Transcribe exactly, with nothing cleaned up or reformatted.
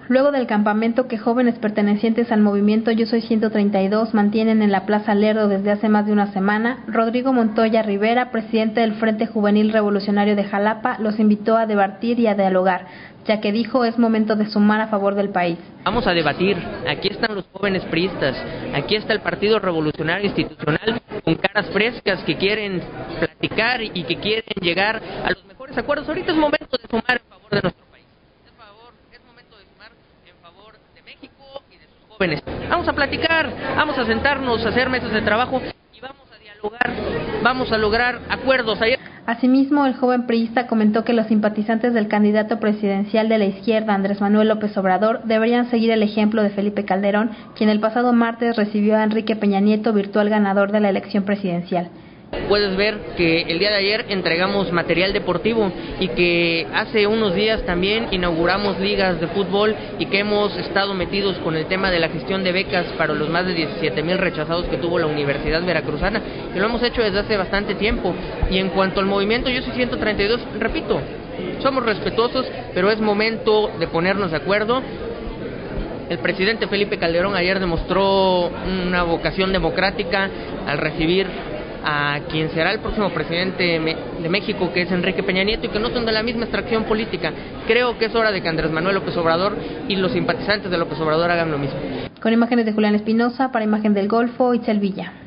luego del campamento que jóvenes pertenecientes al movimiento Yo Soy ciento treinta y dos mantienen en la Plaza Lerdo desde hace más de una semana, Rodrigo Montoya Rivera, presidente del Frente Juvenil Revolucionario de Jalapa, los invitó a debatir y a dialogar, ya que dijo es momento de sumar a favor del país. Vamos a debatir, aquí están los jóvenes priistas, aquí está el Partido Revolucionario Institucional con caras frescas que quieren platicar y que quieren llegar a los mejores acuerdos. Ahorita es momento de sumar en favor de nuestro país, es, favor, es momento de sumar en favor de México y de sus jóvenes. Vamos a platicar, vamos a sentarnos, a hacer mesas de trabajo y vamos a dialogar, vamos a lograr acuerdos. Ayer... Asimismo, el joven priista comentó que los simpatizantes del candidato presidencial de la izquierda, Andrés Manuel López Obrador, deberían seguir el ejemplo de Felipe Calderón, quien el pasado martes recibió a Enrique Peña Nieto, virtual ganador de la elección presidencial. Puedes ver que el día de ayer entregamos material deportivo y que hace unos días también inauguramos ligas de fútbol y que hemos estado metidos con el tema de la gestión de becas para los más de diecisiete mil rechazados que tuvo la Universidad Veracruzana, que lo hemos hecho desde hace bastante tiempo. Y en cuanto al movimiento Yo Soy ciento treinta y dos, repito, somos respetuosos, pero es momento de ponernos de acuerdo. El presidente Felipe Calderón ayer demostró una vocación democrática al recibir a quien será el próximo presidente de México, que es Enrique Peña Nieto, y que no son de la misma extracción política. Creo que es hora de que Andrés Manuel López Obrador y los simpatizantes de López Obrador hagan lo mismo. Con imágenes de Julián Espinosa, para Imagen del Golfo, Itzel Villa.